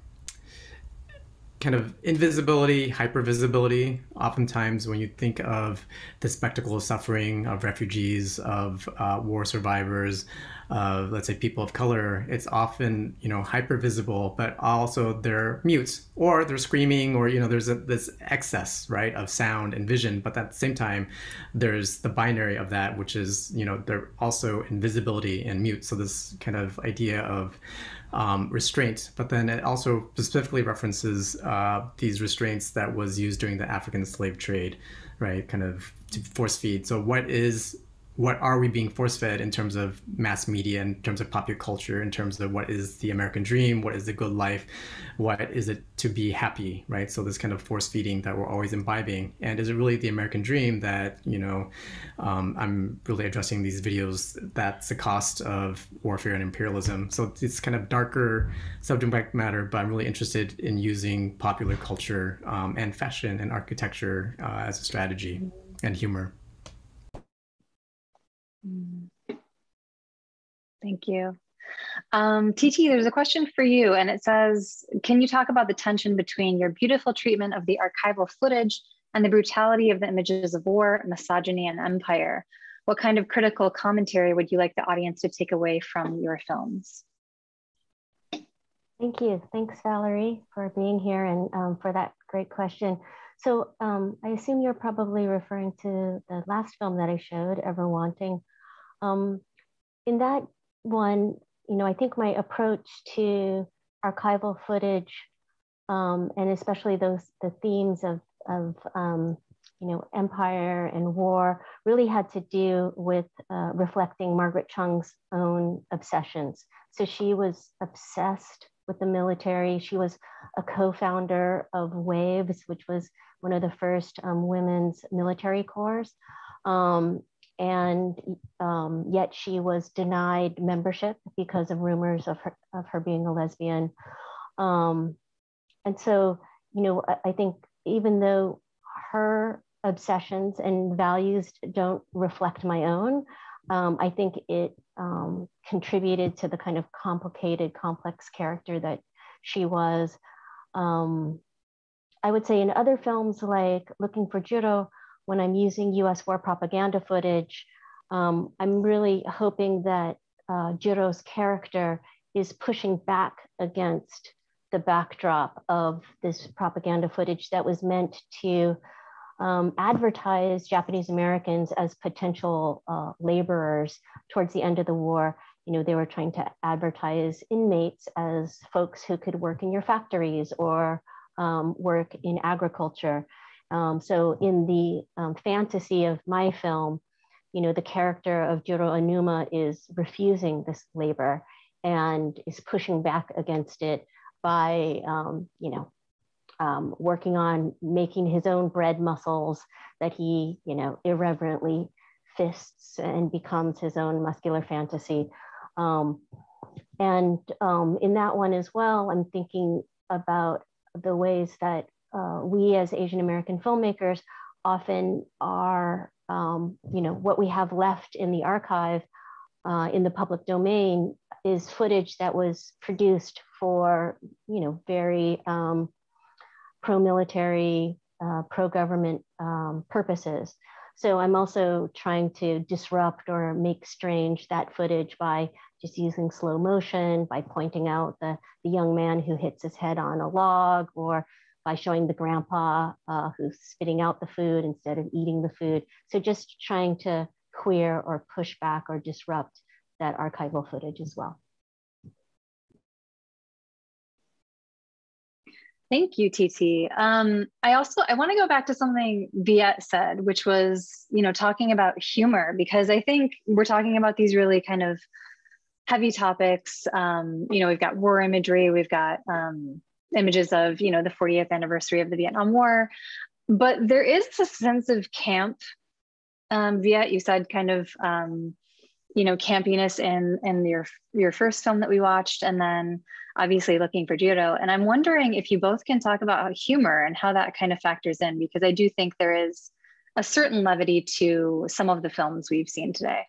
kind of invisibility, hypervisibility. Oftentimes when you think of the spectacle of suffering of refugees, of uh, war survivors, of, let's say, people of color, it's often, you know, hypervisible, but also they're mute, or they're screaming, or, you know, there's a, this excess, right, of sound and vision. But at the same time, there's the binary of that, which is, you know, they're also invisibility and mute. So this kind of idea of um, restraint, but then it also specifically references uh, these restraints that was used during the African slave trade, right, kind of to force feed. So what is what are we being force-fed in terms of mass media, in terms of popular culture, in terms of what is the American dream, what is the good life, what is it to be happy, right? So this kind of force-feeding that we're always imbibing. And is it really the American dream that, you know, um, I'm really addressing these videos, that's the cost of warfare and imperialism. So it's kind of darker subject matter, but I'm really interested in using popular culture um, and fashion and architecture uh, as a strategy, and humor. Thank you. Um, T T, there's a question for you, and it says, can you talk about the tension between your beautiful treatment of the archival footage and the brutality of the images of war, misogyny, and empire? What kind of critical commentary would you like the audience to take away from your films? Thank you. Thanks, Valerie, for being here and um, for that great question. So um, I assume you're probably referring to the last film that I showed, Ever Wanting. Um, in that one, you know, I think my approach to archival footage, um, and especially those the themes of, of um, you know, empire and war, really had to do with uh, reflecting Margaret Chung's own obsessions. So she was obsessed with the military. She was a co-founder of WAVES, which was one of the first um, women's military corps. Um, and um, yet she was denied membership because of rumors of her, of her being a lesbian. Um, and so, you know, I, I think even though her obsessions and values don't reflect my own, um, I think it um, contributed to the kind of complicated, complex character that she was. Um, I would say in other films like Looking for Jiro, when I'm using U S war propaganda footage, um, I'm really hoping that uh, Jiro's character is pushing back against the backdrop of this propaganda footage that was meant to um, advertise Japanese Americans as potential uh, laborers towards the end of the war. You know, they were trying to advertise inmates as folks who could work in your factories or um, work in agriculture. Um, so in the um, fantasy of my film, you know, the character of Jiro Onuma is refusing this labor and is pushing back against it by, um, you know, um, working on making his own bread muscles that he, you know, irreverently fists and becomes his own muscular fantasy. Um, and um, in that one as well, I'm thinking about the ways that uh, we as Asian American filmmakers often are, um, you know, what we have left in the archive, uh, in the public domain, is footage that was produced for, you know, very um, pro-military, uh, pro-government um, purposes. So I'm also trying to disrupt or make strange that footage by just using slow motion, by pointing out the, the young man who hits his head on a log, or by showing the grandpa uh, who's spitting out the food instead of eating the food. So just trying to queer or push back or disrupt that archival footage as well. Thank you, T T. Um, I also, I want to go back to something Viet said, which was, you know, talking about humor, because I think we're talking about these really kind of heavy topics. Um, you know, we've got war imagery, we've got um, images of, you know, the fortieth anniversary of the Vietnam War, but there is a sense of camp. Um, Viet, you said kind of, um, you know, campiness in, in your, your first film that we watched, and then obviously Looking for Jiro. And I'm wondering if you both can talk about humor and how that kind of factors in, because I do think there is a certain levity to some of the films we've seen today.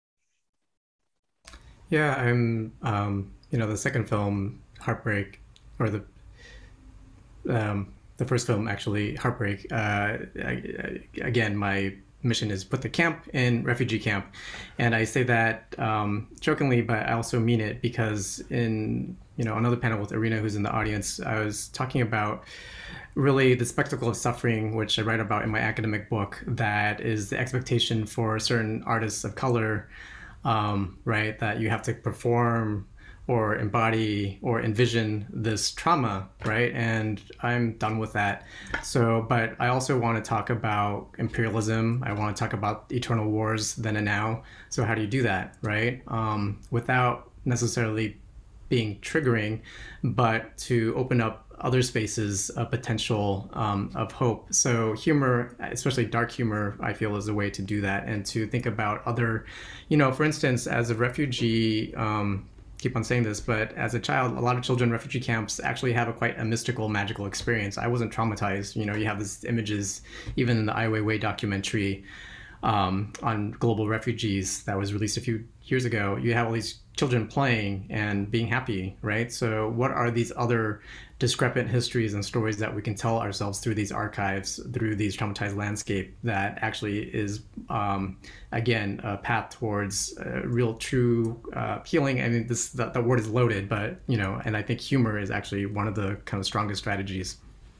Yeah, I'm, um, you know, the second film, Heartbreak, or the um, the first film, actually, Heartbreak, uh, I, again, my mission is put the camp in refugee camp. And I say that um, jokingly, but I also mean it, because in, you know, another panel with Irina, who's in the audience, I was talking about really the spectacle of suffering, which I write about in my academic book, that is the expectation for certain artists of color, um, right, that you have to perform or embody or envision this trauma, right? And I'm done with that. So, but I also want to talk about imperialism. I want to talk about eternal wars then and now. So how do you do that, right? Um, without necessarily being triggering, but to open up other spaces of potential um, of hope. So humor, especially dark humor, I feel is a way to do that, and to think about other, you know, for instance, as a refugee, um, keep on saying this, but as a child, a lot of children in refugee camps actually have a quite a mystical, magical experience. I wasn't traumatized. You know, you have these images, even in the Ai Weiwei documentary um, on global refugees that was released a few years ago. You have all these children playing and being happy, right? So what are these other discrepant histories and stories that we can tell ourselves through these archives, through these traumatized landscape, that actually is, um, again, a path towards uh, real, true uh, healing? I mean, this the, the word is loaded, but, you know, and I think humor is actually one of the kind of strongest strategies.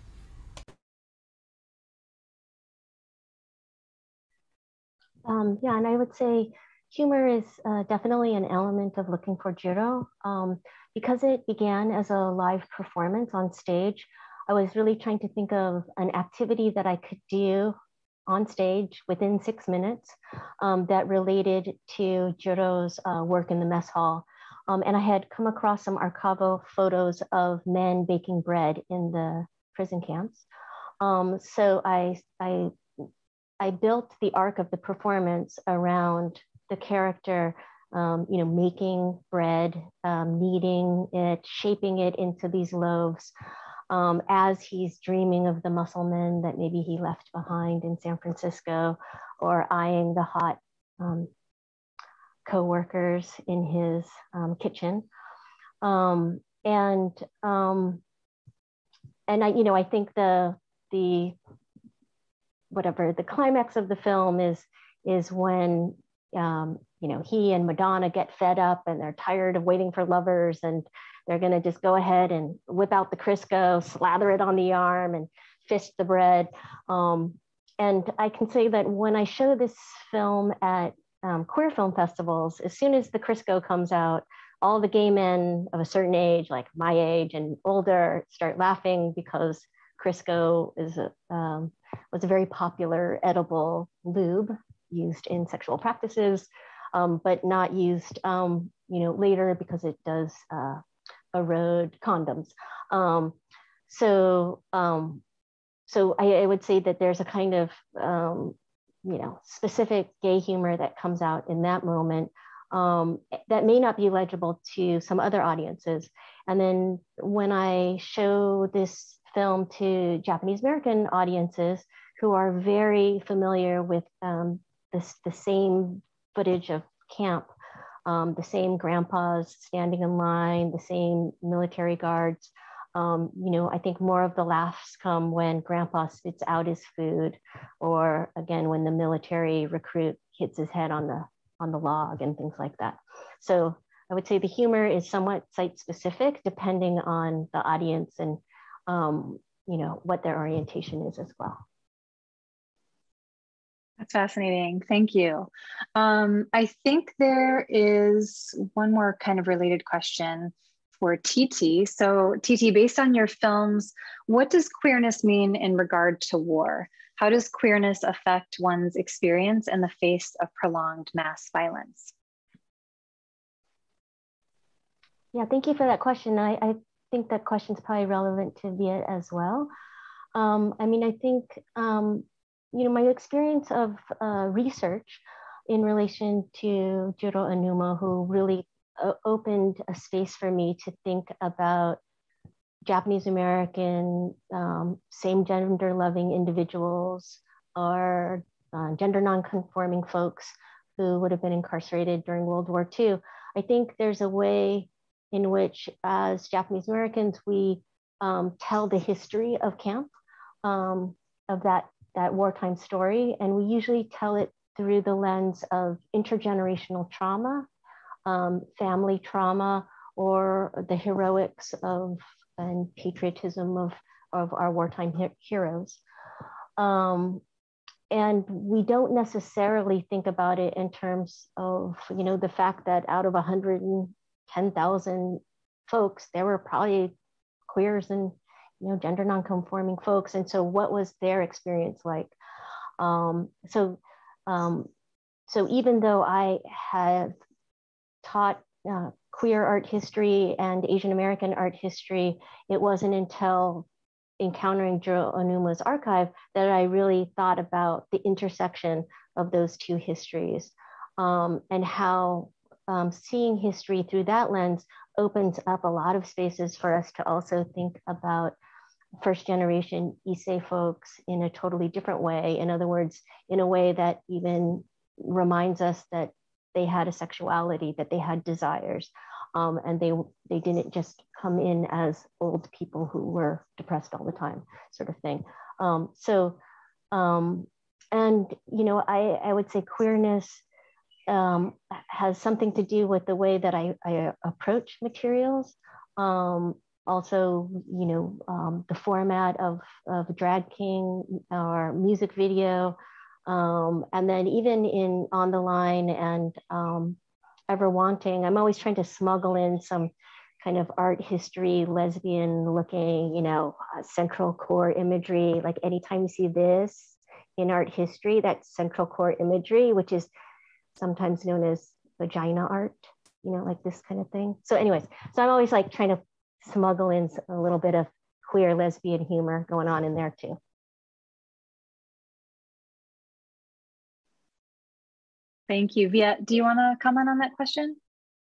Um, yeah, and I would say humor is uh, definitely an element of looking for Jiro. Um, because it began as a live performance on stage, I was really trying to think of an activity that I could do on stage within six minutes um, that related to Jiro's uh, work in the mess hall. Um, and I had come across some archival photos of men baking bread in the prison camps. Um, so I, I I built the arc of the performance around the character, um, you know, making bread, um, kneading it, shaping it into these loaves, um, as he's dreaming of the muscle men that maybe he left behind in San Francisco, or eyeing the hot um, co-workers in his um, kitchen. Um, and um, and I, you know, I think the the whatever the climax of the film is is when um, you know, he and Madonna get fed up and they're tired of waiting for lovers, and they're going to just go ahead and whip out the Crisco, slather it on the arm, and fist the bread. Um, and I can say that when I show this film at um, queer film festivals, as soon as the Crisco comes out, all the gay men of a certain age, like my age and older, start laughing because Crisco is a, um, was a very popular edible lube used in sexual practices, um, but not used, um, you know, later because it does uh, erode condoms. Um, so, um, so I, I would say that there's a kind of, um, you know, specific gay humor that comes out in that moment um, that may not be legible to some other audiences. And then when I show this film to Japanese American audiences who are very familiar with um, this, the same footage of camp, um, the same grandpas standing in line, the same military guards. Um, you know, I think more of the laughs come when grandpa spits out his food, or again, when the military recruit hits his head on the, on the log and things like that. So I would say the humor is somewhat site specific depending on the audience and um, you know, what their orientation is as well. That's fascinating. Thank you. Um, I think there is one more kind of related question for T T. So T T, based on your films, what does queerness mean in regard to war? How does queerness affect one's experience in the face of prolonged mass violence? Yeah, thank you for that question. I, I think that question is probably relevant to Viet as well. Um, I mean, I think, um, you know, my experience of uh, research in relation to Jiro Onuma, who really uh, opened a space for me to think about Japanese American um, same gender loving individuals or uh, gender non-conforming folks who would have been incarcerated during World War Two. I think there's a way in which, as Japanese Americans, we um, tell the history of camp, um, of that, that wartime story. And we usually tell it through the lens of intergenerational trauma, um, family trauma, or the heroics of and patriotism of, of our wartime he heroes. Um, and we don't necessarily think about it in terms of, you know, the fact that out of one hundred ten thousand folks, there were probably queers and, you know, gender non-conforming folks. And so what was their experience like? Um, so, um, so even though I have taught uh, queer art history and Asian American art history, it wasn't until encountering Jiro Onuma's archive that I really thought about the intersection of those two histories, um, and how um, seeing history through that lens opens up a lot of spaces for us to also think about first generation Issei folks in a totally different way. In other words, in a way that even reminds us that they had a sexuality, that they had desires, um, and they they didn't just come in as old people who were depressed all the time, sort of thing. Um, so, um, and you know, I I would say queerness um, has something to do with the way that I, I approach materials. Um, also, you know, um, the format of, of Drag King or music video. Um, and then even in On the Line and um, Ever Wanting, I'm always trying to smuggle in some kind of art history, lesbian looking, you know, uh, central core imagery. Like anytime you see this in art history, that's central core imagery, which is sometimes known as vagina art, you know, like this kind of thing. So anyways, so I'm always like trying to smuggle in a little bit of queer lesbian humor going on in there too. Thank you. Viet, do you want to comment on that question?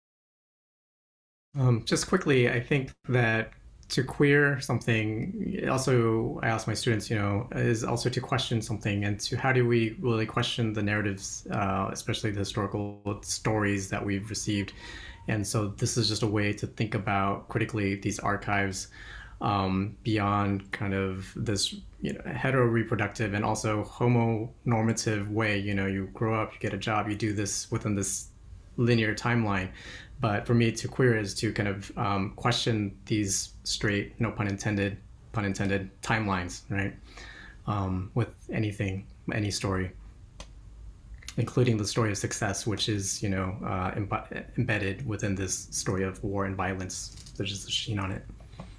Um, just quickly, I think that to queer something, also I ask my students, you know, is also to question something, and to how do we really question the narratives, uh, especially the historical stories that we've received. And so this is just a way to think about critically these archives um, beyond kind of this, you know, hetero-reproductive and also homonormative way. You know, you grow up, you get a job, you do this within this linear timeline. But for me, to queer is to kind of um, question these straight, no pun intended, pun intended, timelines, right? Um, with anything, any story, including the story of success, which is, you know, uh, imb embedded within this story of war and violence. There's just a sheen on it.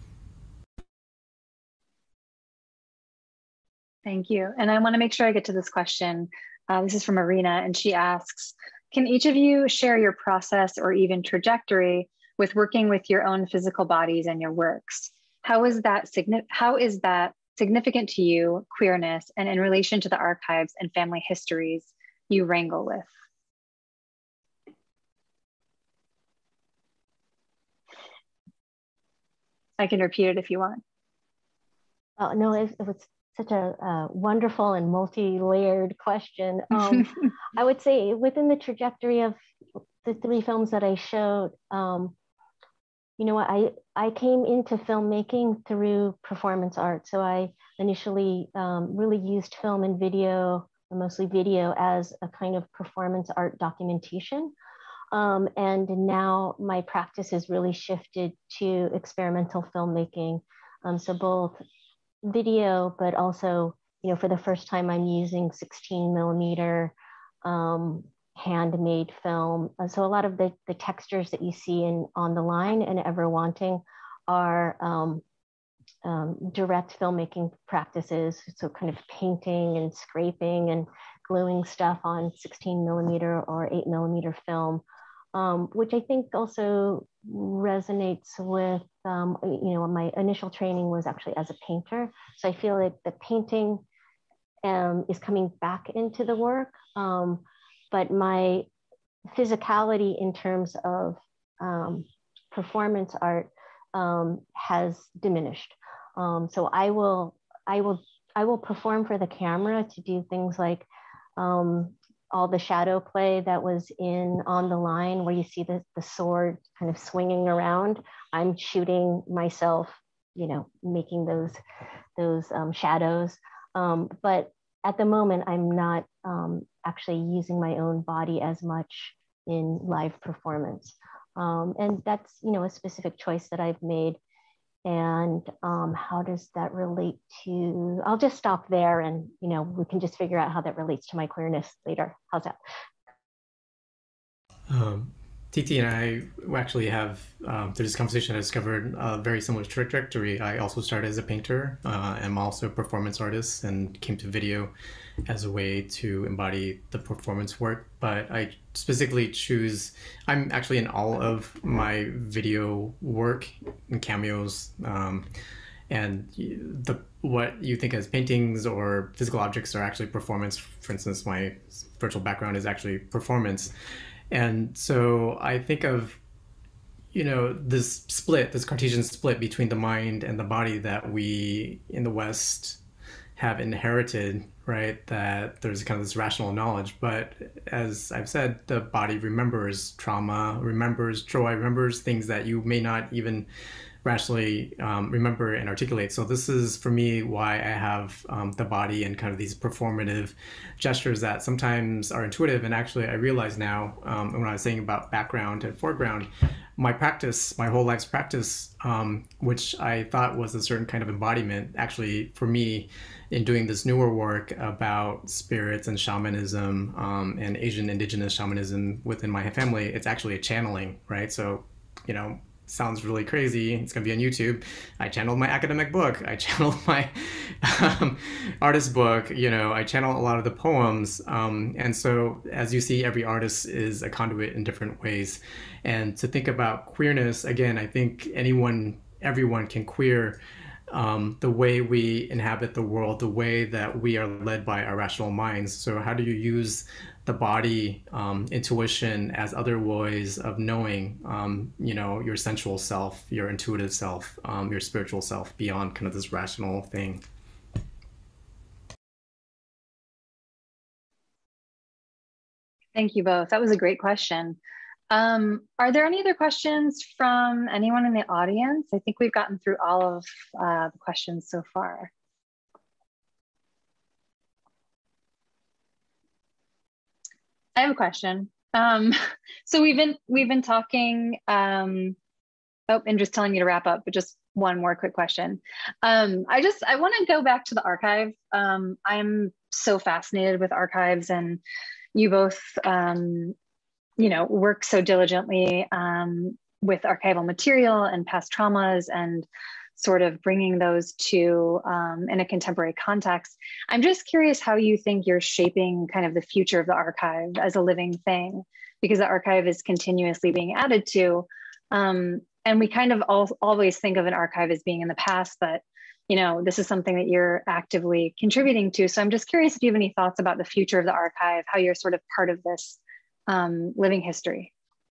Thank you. And I want to make sure I get to this question. Uh, this is from Marina, and she asks, can each of you share your process or even trajectory with working with your own physical bodies and your works? How is that, how is that significant to you, queerness, and in relation to the archives and family histories you wrangle with? I can repeat it if you want. Oh, no, it, it was such a uh, wonderful and multi-layered question. Um, I would say within the trajectory of the three films that I showed, um, you know, I, I came into filmmaking through performance art. So I initially um, really used film and video, mostly video, as a kind of performance art documentation. Um, and now my practice has really shifted to experimental filmmaking. Um, so both video, but also, you know, for the first time, I'm using sixteen millimeter um, handmade film. And so a lot of the, the textures that you see in On the Line and Ever Wanting are um, um, direct filmmaking practices. So kind of painting and scraping and gluing stuff on sixteen millimeter or eight millimeter film. Um, which I think also resonates with, um, you know, my initial training was actually as a painter. So I feel like the painting um, is coming back into the work, um, but my physicality in terms of um, performance art um, has diminished. Um, so I will, I will, I will perform for the camera to do things like um, all the shadow play that was in On the Line, where you see the, the sword kind of swinging around. I'm shooting myself, you know, making those, those um, shadows. Um, but at the moment, I'm not um, actually using my own body as much in live performance. Um, and that's, you know, a specific choice that I've made. And um, how does that relate to, I'll just stop there and, you know, we can just figure out how that relates to my queerness later. How's that? Um, Titi and I actually have, um, through this conversation, I discovered a very similar trajectory. I also started as a painter. Uh, I'm also a performance artist and came to video as a way to embody the performance work. But I specifically choose, I'm actually in all of my video work and cameos. Um, and the what you think as paintings or physical objects are actually performance. For instance, my virtual background is actually performance. And so I think of, you know, this split, this Cartesian split between the mind and the body that we in the West have inherited, right, that there's kind of this rational knowledge. But as I've said, the body remembers trauma, remembers joy, remembers things that you may not even rationally um, remember and articulate. So this is, for me, why I have um, the body and kind of these performative gestures that sometimes are intuitive. And actually, I realize now, um, when I was saying about background and foreground, my practice, my whole life's practice, um, which I thought was a certain kind of embodiment, actually, for me, in doing this newer work about spirits and shamanism um, and Asian indigenous shamanism within my family, it's actually a channeling, right? So, you know, sounds really crazy. It's going to be on YouTube. I channeled my academic book. I channeled my um, artist book. You know, I channel a lot of the poems. Um, and so, as you see, every artist is a conduit in different ways. And to think about queerness, again, I think anyone, everyone can queer um, the way we inhabit the world, the way that we are led by our rational minds. So how do you use the body, um, intuition as other ways of knowing, um, you know, your sensual self, your intuitive self, um, your spiritual self beyond kind of this rational thing? Thank you both. That was a great question. Um, are there any other questions from anyone in the audience? I think we've gotten through all of uh, the questions so far. I have a question. Um, so we've been we've been talking. Um, oh, and just telling you to wrap up, but just one more quick question. Um, I just I want to go back to the archive. Um, I'm so fascinated with archives, and you both, um, you know, work so diligently um, with archival material and past traumas, and sort of bringing those to um, in a contemporary context. I'm just curious how you think you're shaping kind of the future of the archive as a living thing, because the archive is continuously being added to. Um, and we kind of all, always think of an archive as being in the past, but you know, this is something that you're actively contributing to. So I'm just curious if you have any thoughts about the future of the archive, how you're sort of part of this um, living history.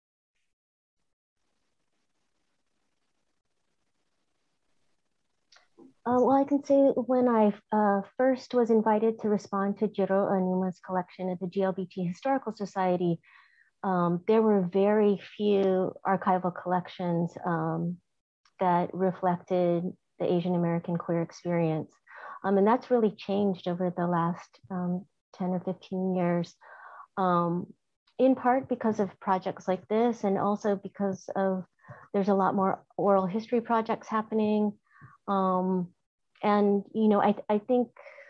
Uh, well, I can say when I uh, first was invited to respond to Jiro Anuma's collection at the G L B T Historical Society, um, there were very few archival collections um, that reflected the Asian American queer experience. Um, and that's really changed over the last um, ten or fifteen years, um, in part because of projects like this, and also because of there's a lot more oral history projects happening. Um, and, you know, I, I think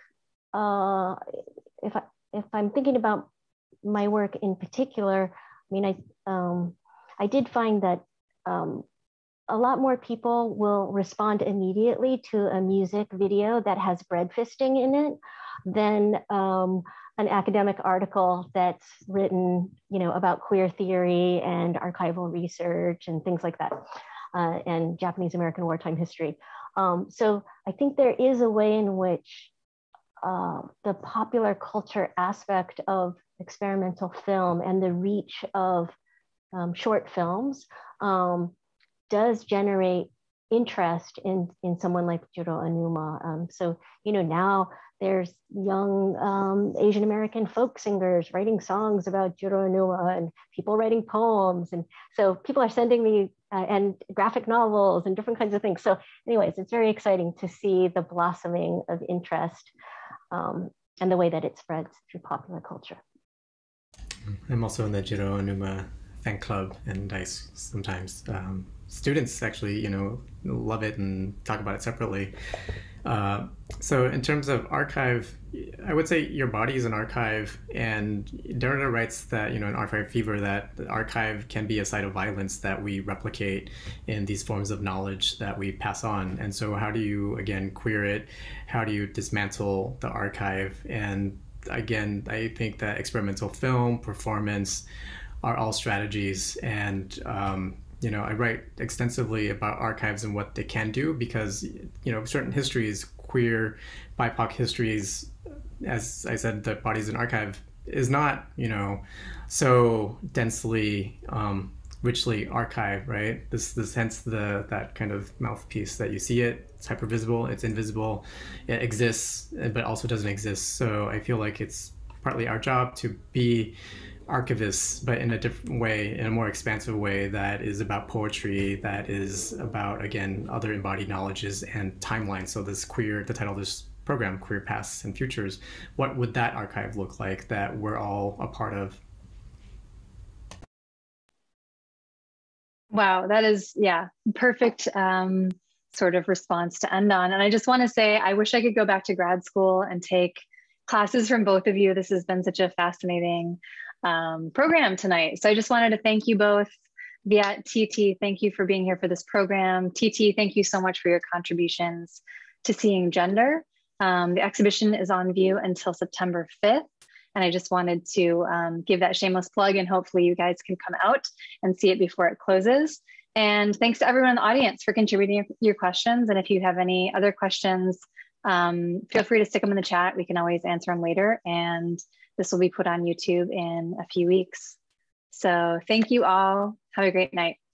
uh, if, I, if I'm thinking about my work in particular, I mean, I, um, I did find that um, a lot more people will respond immediately to a music video that has bread fisting in it than um, an academic article that's written, you know, about queer theory and archival research and things like that, uh, and Japanese American wartime history. Um, so I think there is a way in which uh, the popular culture aspect of experimental film and the reach of um, short films um, does generate interest in, in someone like Jiro Anuma. Um, so, you know, now there's young um, Asian American folk singers writing songs about Jiro Anuma, and people writing poems. And so people are sending me uh, and graphic novels and different kinds of things. So anyways, it's very exciting to see the blossoming of interest um, and the way that it spreads through popular culture. I'm also in the Jiro Anuma fan club, and I sometimes um, students actually, you know, love it and talk about it separately. Uh, so in terms of archive, I would say your body is an archive, and Derrida writes that, you know, in Archive Fever, that the archive can be a site of violence that we replicate in these forms of knowledge that we pass on. And so how do you, again, queer it? How do you dismantle the archive? And again, I think that experimental film, performance are all strategies. And um, you know, I write extensively about archives and what they can do, because, you know, certain histories, queer, B I P O C histories, as I said, the body's an archive, is not, you know, so densely um, richly archived, right? This, this hence the that kind of mouthpiece that you see it. It's hyper visible. It's invisible. It exists, but also doesn't exist. So I feel like it's partly our job to be archivists, but in a different way, in a more expansive way that is about poetry, that is about, again, other embodied knowledges and timelines. So this queer, the title of this program, Queer Pasts and Futures, what would that archive look like that we're all a part of? Wow, that is, yeah, perfect um, sort of response to end on. And I just want to say, I wish I could go back to grad school and take classes from both of you. This has been such a fascinating um, program tonight. So I just wanted to thank you both. Viet, T T, thank you for being here for this program. T T, thank you so much for your contributions to Seeing Gender. Um, the exhibition is on view until September fifth. And I just wanted to um, give that shameless plug, and hopefully you guys can come out and see it before it closes. And thanks to everyone in the audience for contributing your questions. And if you have any other questions, um, feel free to stick them in the chat. We can always answer them later. And this will be put on YouTube in a few weeks. So thank you all. Have a great night.